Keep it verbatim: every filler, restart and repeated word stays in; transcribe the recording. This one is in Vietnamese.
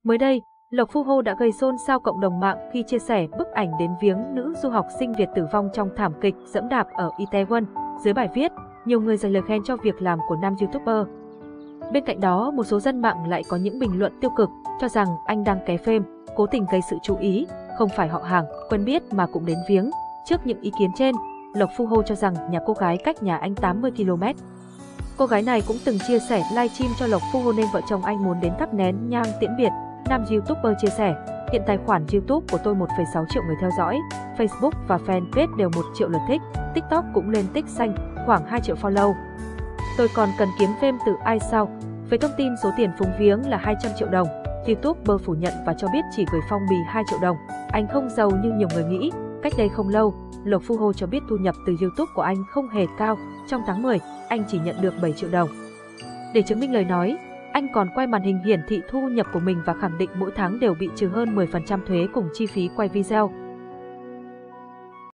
Mới đây, Lộc Phu Hô đã gây xôn xao cộng đồng mạng khi chia sẻ bức ảnh đến viếng nữ du học sinh Việt tử vong trong thảm kịch giẫm đạp ở Itaewon. Dưới bài viết, nhiều người dành lời khen cho việc làm của nam YouTuber. Bên cạnh đó, một số dân mạng lại có những bình luận tiêu cực, cho rằng anh đang ké phêm, cố tình gây sự chú ý, không phải họ hàng, quen biết mà cũng đến viếng. Trước những ý kiến trên, Lộc Phu Hô cho rằng nhà cô gái cách nhà anh tám mươi ki lô mét. Cô gái này cũng từng chia sẻ livestream cho Lộc Phu Hô nên vợ chồng anh muốn đến thắp nén nhang tiễn biệt. Nam YouTuber chia sẻ, hiện tài khoản YouTube của tôi một phẩy sáu triệu người theo dõi, Facebook và fanpage đều một triệu lượt thích, TikTok cũng lên tích xanh, khoảng hai triệu follow. Tôi còn cần kiếm thêm từ ai sao? Với thông tin số tiền phúng viếng là hai trăm triệu đồng, YouTuber phủ nhận và cho biết chỉ gửi phong bì hai triệu đồng. Anh không giàu như nhiều người nghĩ. Cách đây không lâu, Lộc Phu Hô cho biết thu nhập từ YouTube của anh không hề cao, trong tháng mười, anh chỉ nhận được bảy triệu đồng. Để chứng minh lời nói, anh còn quay màn hình hiển thị thu nhập của mình và khẳng định mỗi tháng đều bị trừ hơn mười phần trăm thuế cùng chi phí quay video.